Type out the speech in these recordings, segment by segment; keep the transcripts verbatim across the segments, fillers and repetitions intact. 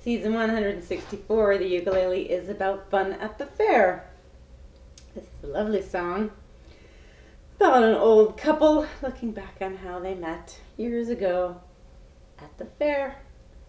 Season one hundred sixty-four, the ukulele is about fun at the fair. This is a lovely song about an old couple looking back on how they met years ago at the fair.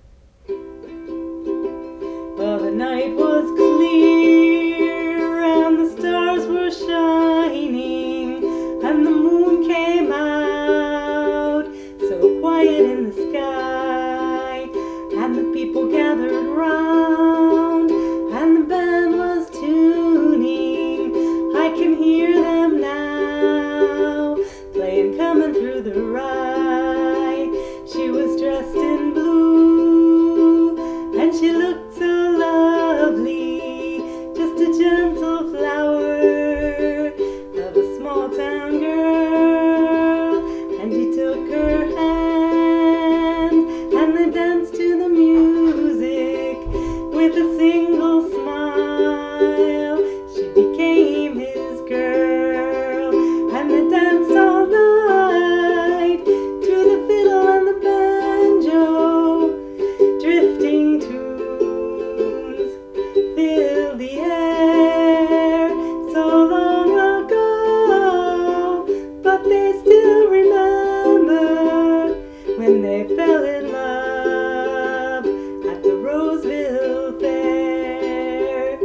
Well, the night was clear and the stars were shining and the moon came out so quiet in the sky, and the people gathered round and the band was tuning. I can hear them now playing Coming Through the Rye. She was dressed in blue and she looked so lovely, just a gentle flower of a small town girl. And he took her hand and they danced to the music with a single smile. She became his girl and they danced all night to the fiddle and the banjo. Drifting tunes fill the air so long ago, but they still remember when they fell in love at the Roseville Fair.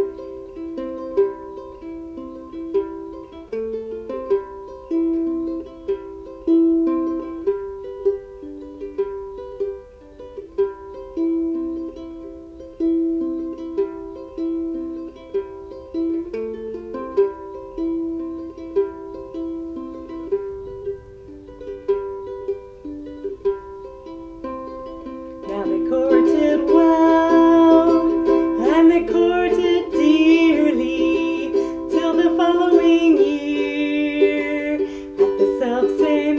Now they courted well, and they courted dearly, till the following year, at the self-same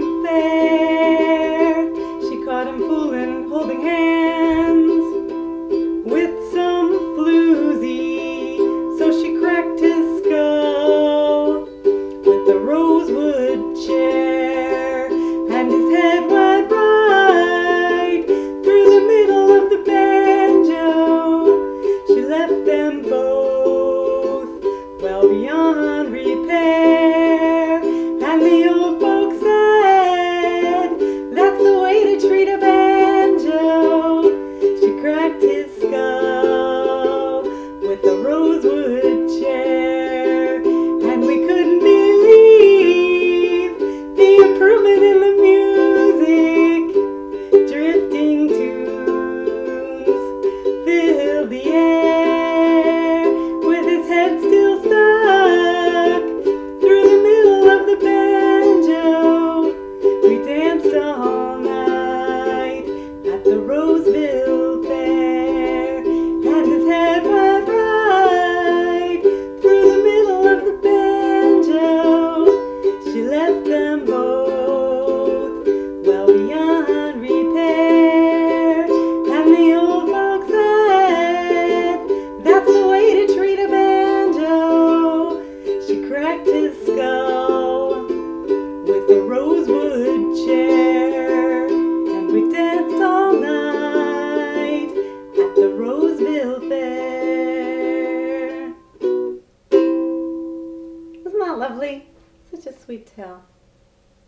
fair, she caught him fooling, holding hands with some floozy, so she cracked his skull with the rosewood chair, and his head went right through the middle of the banjo. She left them both well beyond repair, and the old folks said that's the way to treat a banjo. She cracked his skull with a rosewood chair, and we couldn't believe the improvement in the music. Drifting tunes fill the air, with his head still stuck through the middle of the banjo. We danced all night at the Roseville Fair, and his head went right through the middle of the banjo. She left them both well beyond repair, and the old folks said that's the way to treat a banjo. She cracked his skull with a rosewood chair, and we danced all night at the Roseville Fair. Isn't that lovely? Such a sweet tale.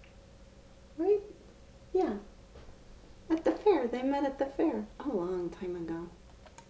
Right? Yeah. At the fair. They met at the fair a long time ago.